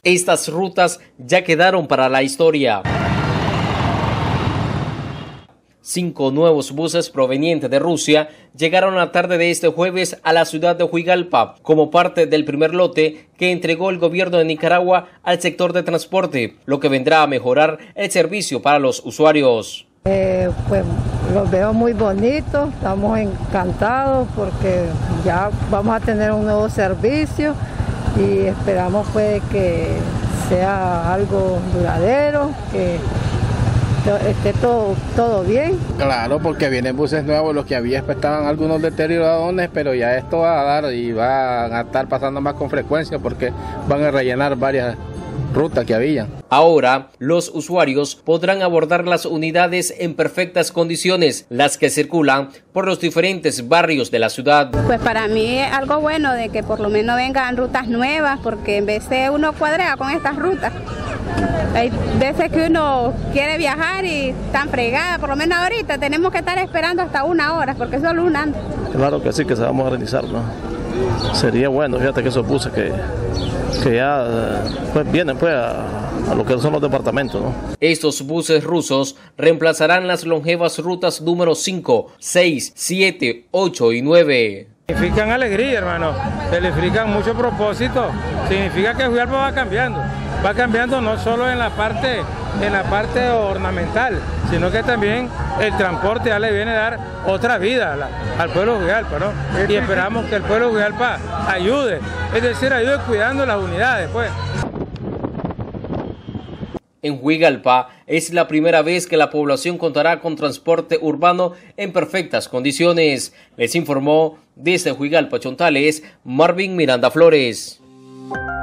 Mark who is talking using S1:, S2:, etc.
S1: Estas rutas ya quedaron para la historia. 5 nuevos buses provenientes de Rusia llegaron la tarde de este jueves a la ciudad de Huigalpa como parte del primer lote que entregó el gobierno de Nicaragua al sector de transporte, lo que vendrá a mejorar el servicio para los usuarios.
S2: Pues los veo muy bonitos, estamos encantados porque ya vamos a tener un nuevo servicio y esperamos pues que sea algo duradero, que esté todo bien.
S3: Claro, porque vienen buses nuevos, los que había estaban algunos deteriorados, pero ya esto va a dar y van a estar pasando más con frecuencia porque van a rellenar varias rutas que había.
S1: Ahora, los usuarios podrán abordar las unidades en perfectas condiciones, las que circulan por los diferentes barrios de la ciudad.
S4: Pues para mí es algo bueno de que por lo menos vengan rutas nuevas, porque en vez de uno cuadrea con estas rutas. Hay veces que uno quiere viajar y están fregadas, por lo menos ahorita tenemos que estar esperando hasta 1 hora, porque solo una anda.
S5: Claro que sí, que se va a modernizar, ¿no? Sería bueno, fíjate que esos buses que ya pues vienen pues a lo que son los departamentos, ¿no?
S1: Estos buses rusos reemplazarán las longevas rutas número 5, 6, 7, 8 y 9.
S6: Significan alegría, hermano, significan mucho propósito, significa que Huigalpa va cambiando no solo en la parte ornamental, sino que también el transporte ya le viene a dar otra vida al pueblo de Huigalpa, ¿no? Y esperamos que el pueblo de Huigalpa ayude, es decir, ayude cuidando las unidades, pues.
S1: En Huigalpa es la primera vez que la población contará con transporte urbano en perfectas condiciones. Les informó desde Huigalpa, Chontales, Marvin Miranda Flores.